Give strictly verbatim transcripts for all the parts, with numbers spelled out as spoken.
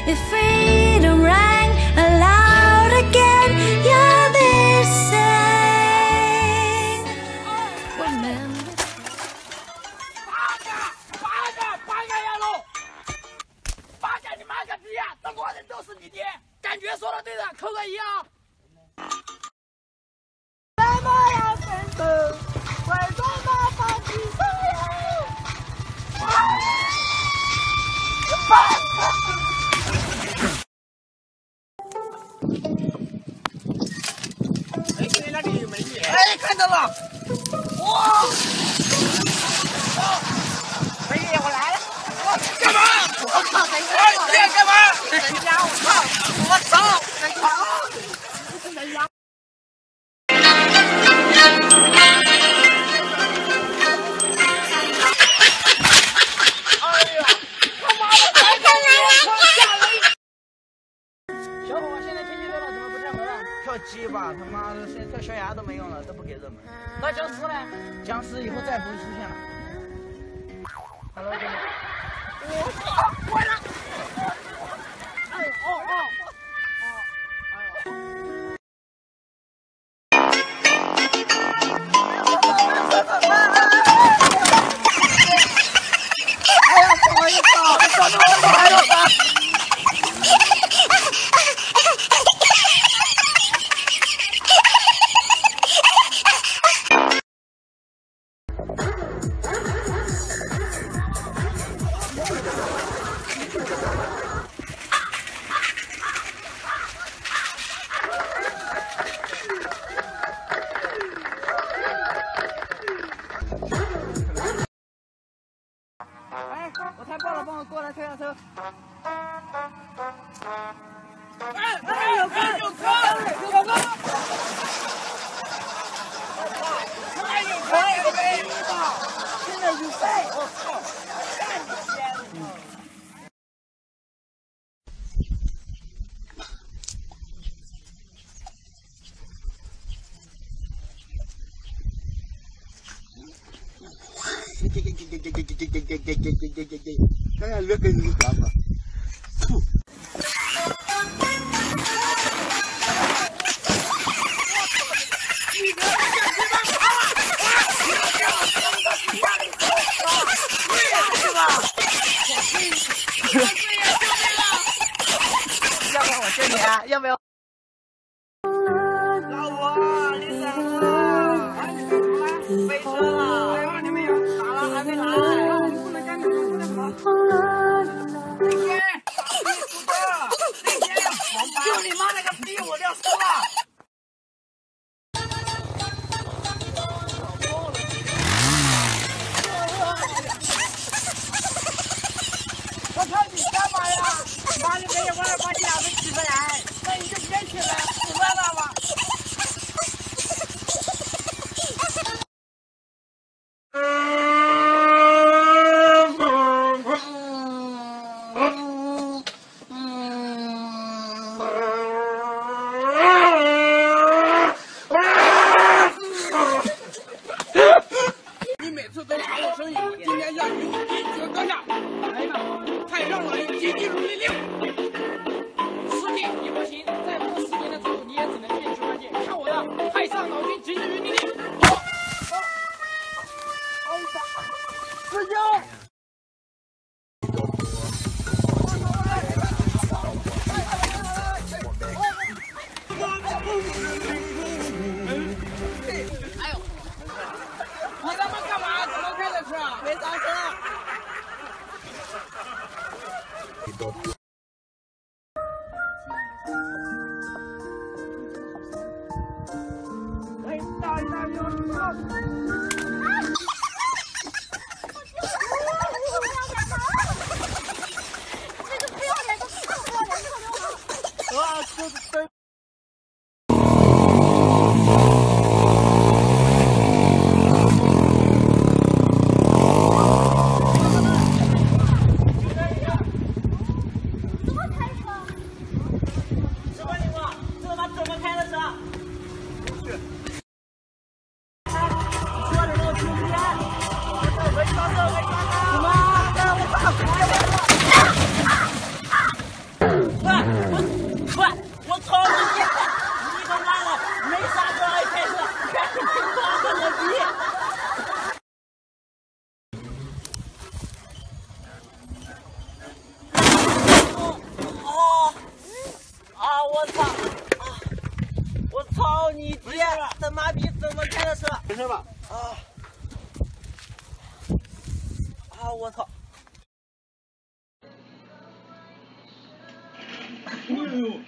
if freedom rang aloud again, you're missing. Remember. 八个，八个，八个呀喽！八个你妈个逼呀！中国人都是你爹，感觉说的对的，扣个一啊！什么呀，先生？为什么放弃所有？啊！八个。 哎，现在那里有美女！哎，看到了！哇！哦，美女，我来了！我干嘛？我操！等一下！哎，你要干嘛？人家，我操！我操！人家，人家。哎呀！他妈的，太讨厌了！吓人！小伙，现在天气热了，怎么不跳河了？跳鸡吧，他妈的，现在跳悬崖都没用了，都不给热门。那僵尸呢？僵尸以后再也不会出现了。Hello， 哥们。我操！完了！哎呦，哦哦哦，哎呦！哎呀，不好意思啊，小时候我还有吧。 我太爆了，帮我过来推下车。哎哎，有坑有坑有坑！太有坑了，没吧？现在有赛，我操！太险了！看看这个你干嘛？吐！要不然我救你啊？要不要？老婆，你怎么了？哎，你干什么了？飞车了！哎呀，你没有？咋了？还没来？你不能干，你不能什么？那些，那些，就你妈那个逼，我就要输了！我操你干嘛呀？妈的，这一会儿把你俩都起不来，那你就别起来，不算了吧。你每次都抢我生意，今天要你一决高下。来吧，太让老爷急急如律令。师弟，你不行，再过十年的时候你也只能变猪八戒。看我的，太上老君急急如律令。哦哦，哎呀，师兄。 哎呦！你他妈干嘛？怎么开的车？没刹车。哎，大一大一，我知道。 这个不要脸的，不要脸的流氓！ 啊，这这。 什么？我操！ 没事吧？啊啊！我操！哎呦！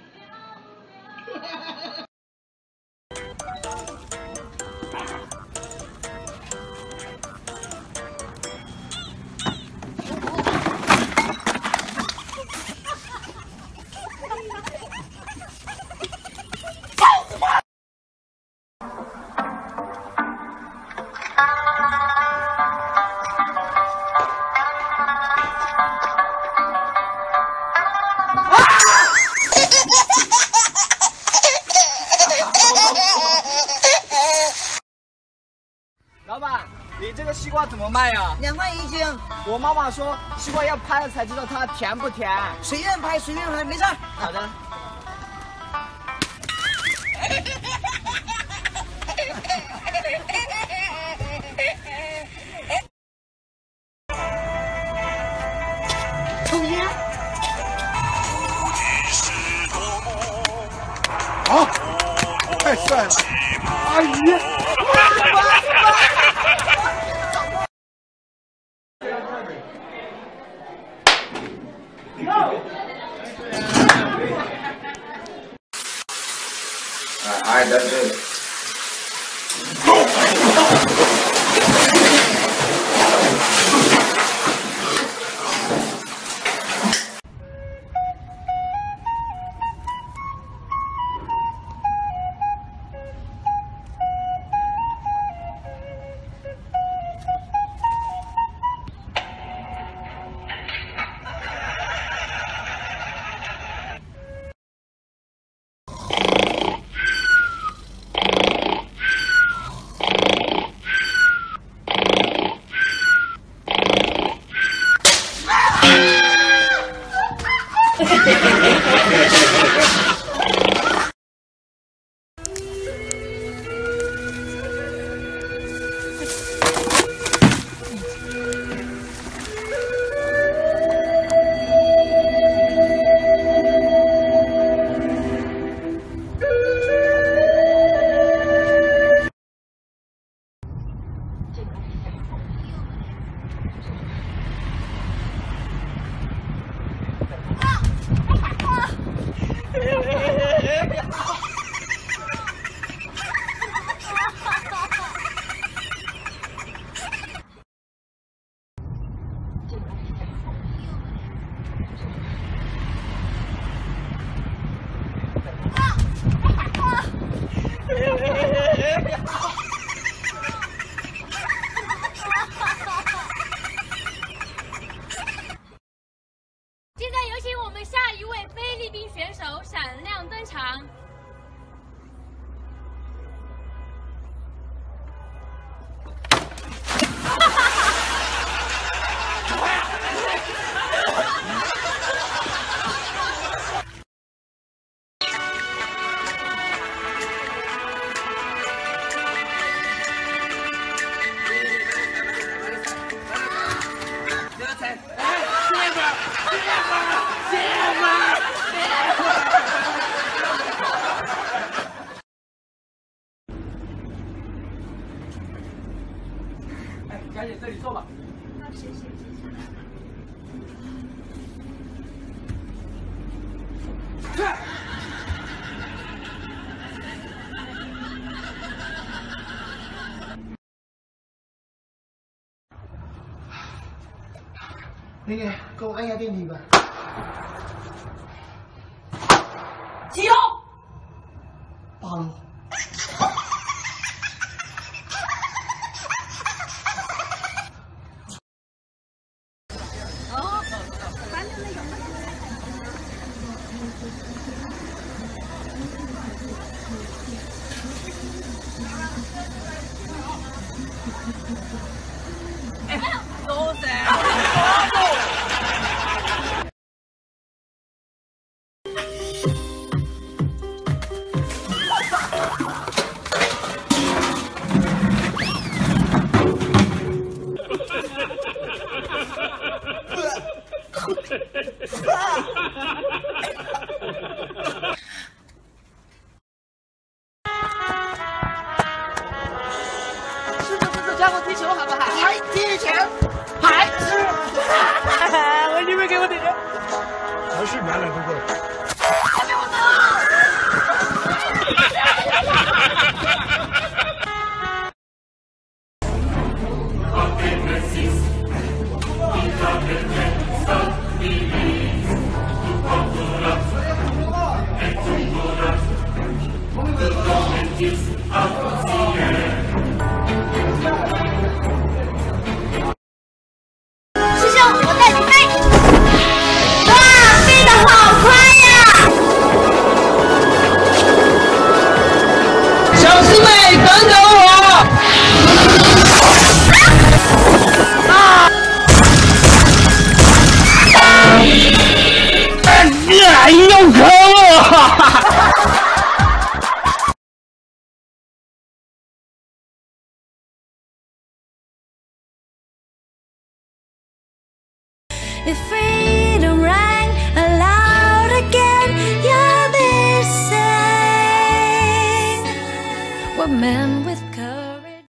老板，你这个西瓜怎么卖呀？ 两块一斤。 我妈妈说，西瓜要拍了才知道它甜不甜。 随便拍，随便拍，没事儿。 好的。 抽烟。 好，太帅了，阿姨。 哎，对对。 现在有请我们下一位菲律宾选手闪亮登场。 赶紧这里坐吧。 啊，谢谢谢谢。 那个，给我按一下电梯吧。 起用。 梆。 走噻。 是软软乎乎。 师兄，我带你飞！哇，飞得好快呀！ 小师妹，等等我！啊！哎，又坑我！ If freedom rang aloud again, you're missing. We're men with